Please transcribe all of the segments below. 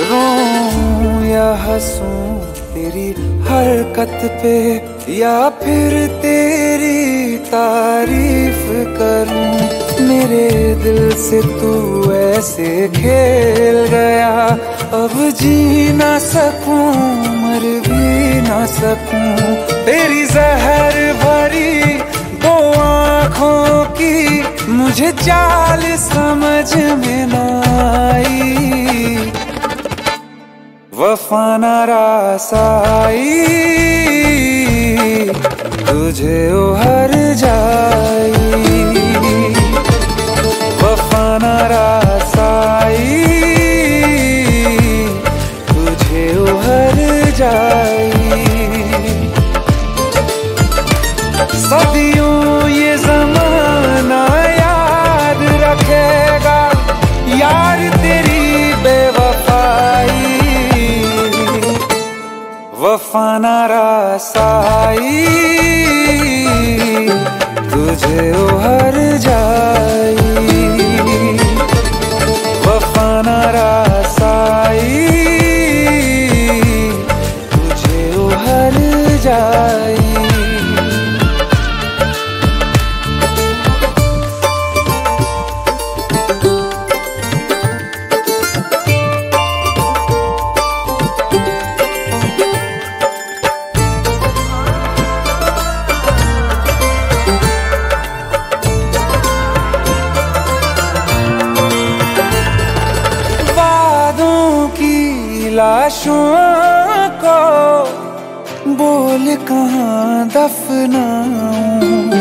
रोऊं या हंसूं तेरी हरकत पे, या फिर तेरी तारीफ करूं। मेरे दिल से तू ऐसे खेल गया, अब जी ना सकूं मर भी ना सकूं। तेरी जहर भरी दो आँखों की मुझे चाल समझ में ना आई, वफा ना रास आई, तुझे उहर जाई। वफा ना रास आई, तुझे उहर जाई। सदियों ये ज़माना याद रखेगा यार तेरी बेवफाई, वफा ना रास आई, तुझे उहर जाई। वफा ना रास आई, तुझे उहर जाई। लाशों को बोल कहाँ दफनाऊं,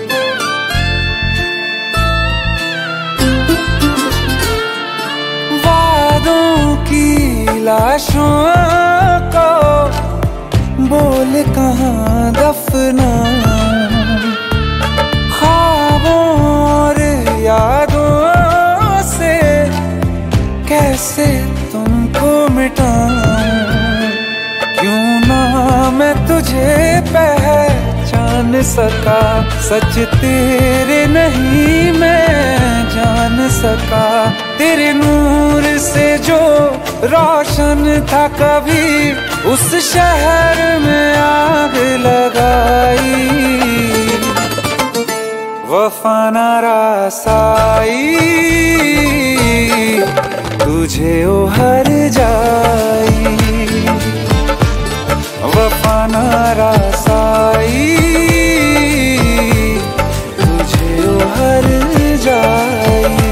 वादों की लाशों को बोल कहाँ दफनाऊं। ख्वाबों और यादों से कैसे तुमको मिटाऊं, क्यों ना मैं तुझे पहचान सका। सच तेरे नहीं मैं जान सका, तेरे नूर से जो रोशन था कभी उस शहर में आग लगाई। वफा ना रास आई, तुझे उहर जाई। वफा ना रास आई, तुझे उहर जाई।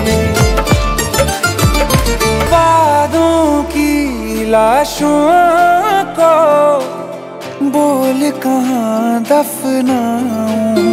वादों की लाशों को बोल कहाँ दफनाऊं,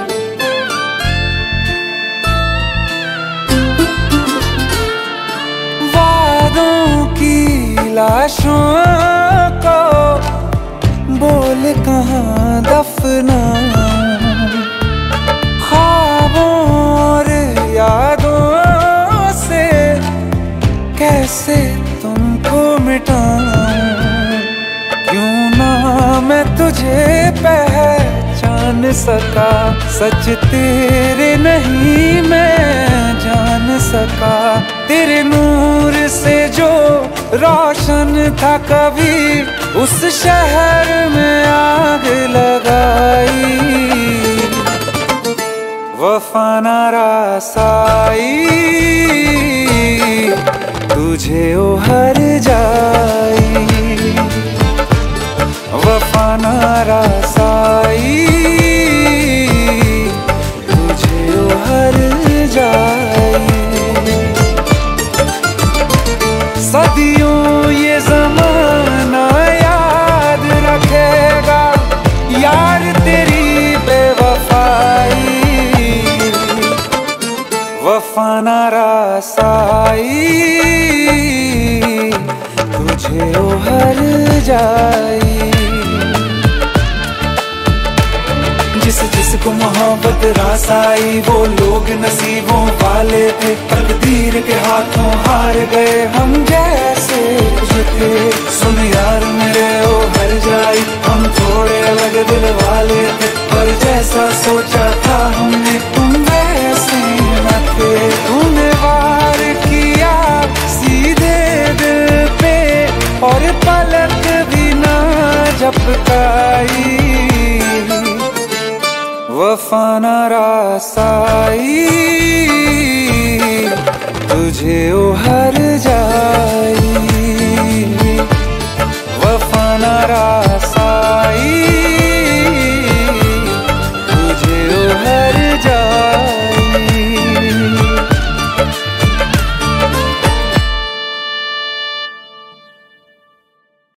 लाशों को बोल कहाँ दफनाऊं। ख्वाबों और यादों से कैसे तुमको मिटाऊं, क्यों ना मैं तुझे पहचान सका। सच तेरे नहीं मैं जान सका, तेरे नूर से जो रोशन था कभी उस शहर में आग लगाई। वफा ना रास आई, तुझे उहर जाई। वफा ना रास आई, तुझे उहर जाई। सदियों ये ज़माना याद रखेगा यार तेरी बेवफाई, वफा ना रास आई, तुझे उहर जाई। जिस जिसको मोहब्बत रास आई वो लोग नसीबों वाले थे, तकदीर के हाथों हार गए हम जैसे थे। सुन यार मेरे ओ हर जाई, हम थोड़े अलग दिल वाले थे, पर जैसा सोचा था हमने तुम वैसे न थे। तूने वार किया सीधे दिल पे झपकाई, वफा न रासाई, तुझे ओ हर